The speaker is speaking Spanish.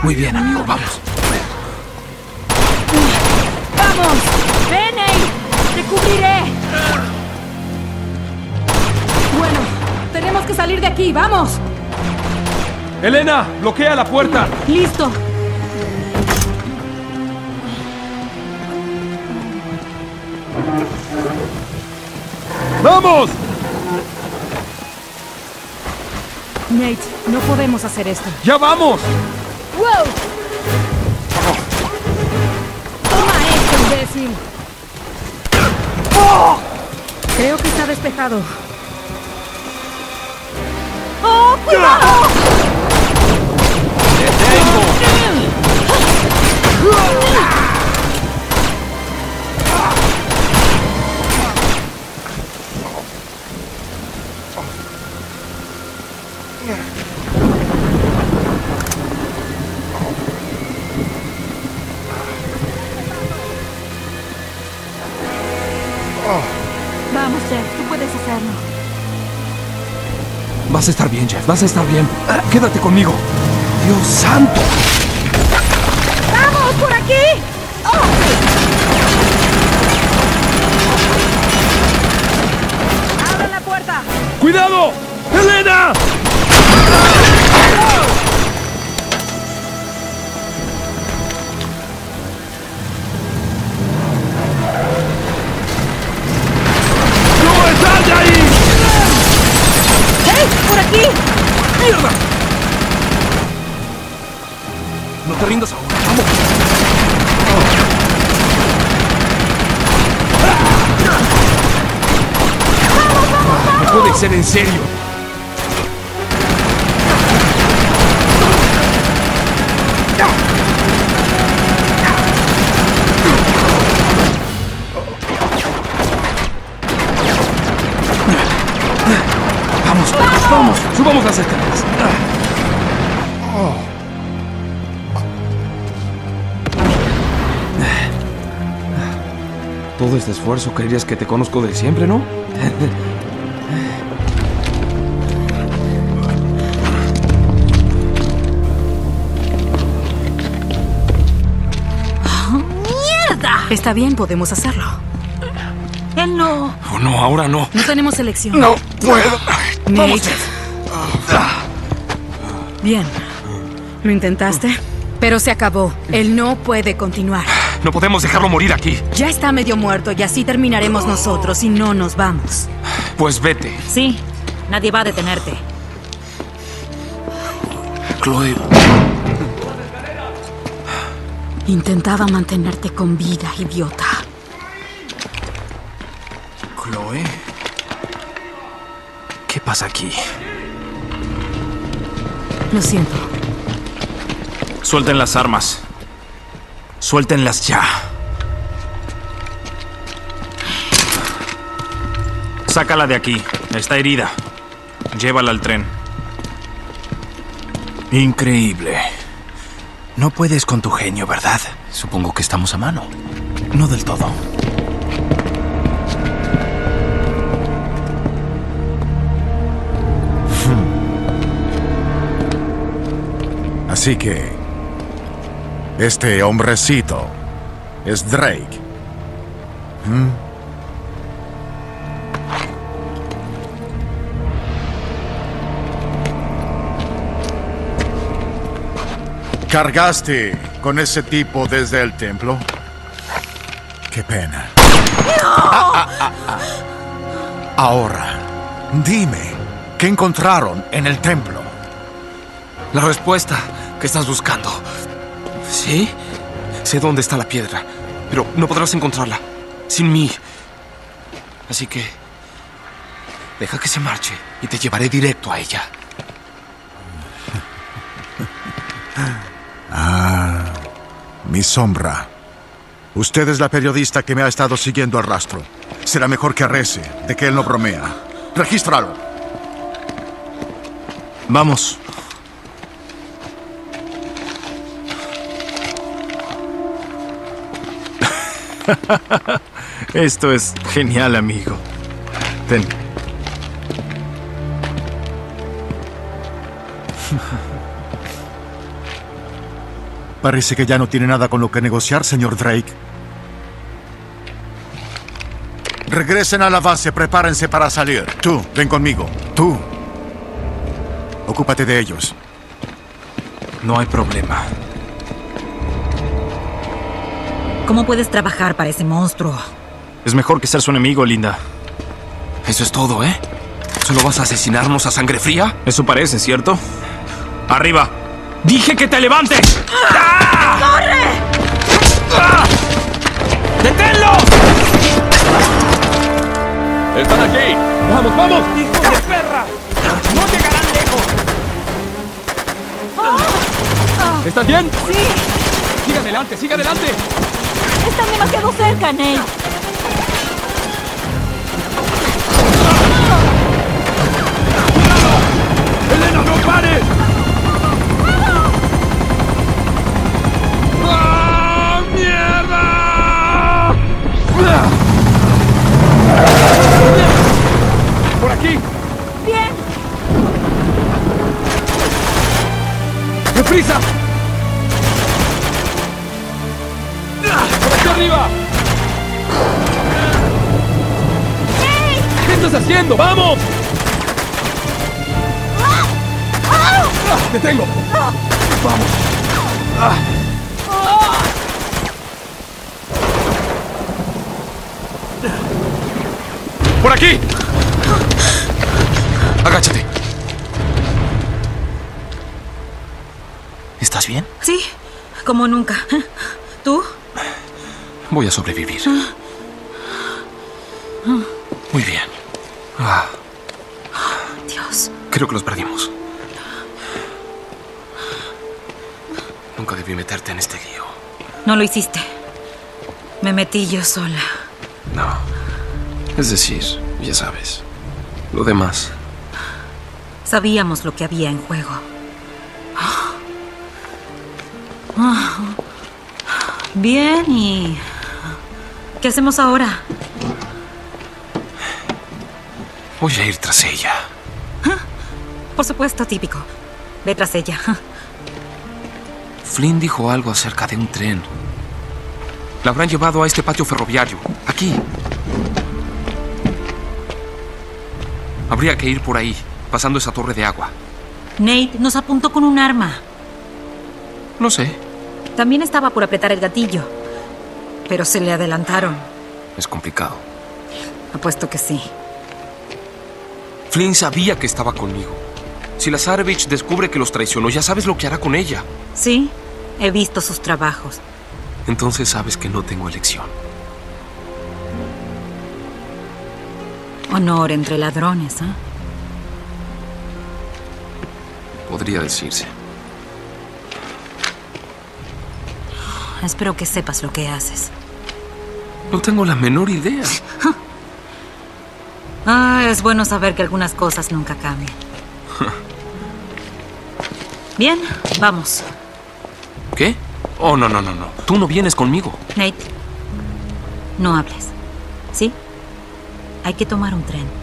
Muy bien, amigo, vamos. ¡Vamos! ¡Ven, Nate! ¡Te cubriré! Bueno, tenemos que salir de aquí, ¡vamos! ¡Elena! ¡Bloquea la puerta! ¡Listo! ¡Vamos! Nate, no podemos hacer esto. ¡Ya vamos! ¡Wow! ¡Toma esto, imbécil! ¡Oh! Creo que está despejado. ¡Oh, cuidado! ¡Te tengo! Vamos, Jeff, tú puedes hacerlo. Vas a estar bien, Jeff, vas a estar bien. Quédate conmigo. ¡Dios santo! ¡Vamos, por aquí! ¡Oh! ¡Abran la puerta! ¡Cuidado! ¡Elena! ¡No estás ahí! ¡Hey! ¡Por aquí! ¡Mierda! No te rindas ahora, vamos. No puede ser en serio. Vamos, vamos, subamos las escaleras. Todo este esfuerzo, creerías que te conozco de siempre, ¿no? ¡Mierda! Está bien, podemos hacerlo. Él no. Oh, no, ahora no. No tenemos elección. No puedo. Vamos. Nate. Bien. Lo intentaste, pero se acabó. Él no puede continuar. No podemos dejarlo morir aquí. Ya está medio muerto y así terminaremos nosotros y no nos vamos. Pues vete. Sí, nadie va a detenerte. Chloe. Intentaba mantenerte con vida, idiota. Chloe. ¿Qué pasa aquí? Lo siento. Suelten las armas. Suéltenlas ya. Sácala de aquí. Está herida. Llévala al tren. Increíble. No puedes con tu genio, ¿verdad? Supongo que estamos a mano. No del todo. Así que... este hombrecito es Drake. ¿Cargaste con ese tipo desde el templo? Qué pena. Ahora, dime, ¿qué encontraron en el templo? La respuesta que estás buscando. ¿Sí? Sé dónde está la piedra, pero no podrás encontrarla sin mí. Así que... deja que se marche y te llevaré directo a ella. Mi sombra. Usted es la periodista que me ha estado siguiendo al rastro. Será mejor que rece de que él no bromea. ¡Regístralo! Vamos. Esto es genial, amigo. Ten. Parece que ya no tiene nada con lo que negociar, señor Drake. Regresen a la base, prepárense para salir. Tú, ven conmigo. Tú. Ocúpate de ellos. No hay problema. ¿Cómo puedes trabajar para ese monstruo? Es mejor que ser su enemigo, Linda. Eso es todo, ¿eh? ¿Solo vas a asesinarnos a sangre fría? Eso parece, ¿cierto? ¡Arriba! ¡Dije que te levantes! ¡Ah! ¡Corre! ¡Ah! ¡Deténlo! ¡Están aquí! ¡Vamos, vamos! ¡Hijos de perra! ¡No llegarán lejos! ¿Estás bien? ¡Sí! ¡Sigue adelante, sigue adelante! ¡Están demasiado cerca, Nate! ¡Elena, no pares! ¡Ah, mierda! ¡Por aquí! ¡Bien! ¡Deprisa! ¡Por aquí arriba! ¿Qué estás haciendo? ¡Vamos! ¡Detengo! ¡Vamos! ¡Por aquí! Agáchate. ¿Estás bien? Sí, como nunca. ¿Tú? Voy a sobrevivir. Muy bien. Dios. Creo que los perdimos. Nunca debí meterte en este lío. No lo hiciste. Me metí yo sola. No. Es decir, ya sabes. Lo demás. Sabíamos lo que había en juego. Bien, ¿y qué hacemos ahora? Voy a ir tras ella. Por supuesto, típico. Ve tras ella. Flynn dijo algo acerca de un tren. La habrán llevado a este patio ferroviario. Aquí. Habría que ir por ahí, pasando esa torre de agua. Nate nos apuntó con un arma. No sé. También estaba por apretar el gatillo. Pero se le adelantaron. Es complicado. Apuesto que sí. Flynn sabía que estaba conmigo. Si la Lazarevich descubre que los traicionó, ya sabes lo que hará con ella. Sí, he visto sus trabajos. Entonces sabes que no tengo elección. Honor entre ladrones, ¿eh? Podría decirse. Espero que sepas lo que haces. No tengo la menor idea. Es bueno saber que algunas cosas nunca cambian. Bien, vamos. ¿Qué? Oh, no. Tú no vienes conmigo. Nate, no hables. ¿Sí? Hay que tomar un tren.